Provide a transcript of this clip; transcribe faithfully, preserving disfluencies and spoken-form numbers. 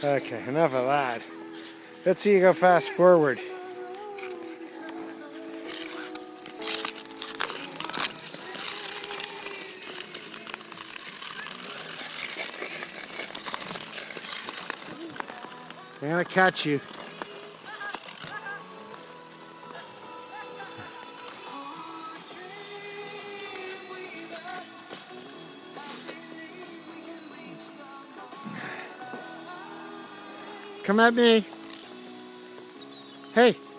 Okay, enough of that. Let's see you go fast forward. I'm gonna catch you. Come at me. Hey.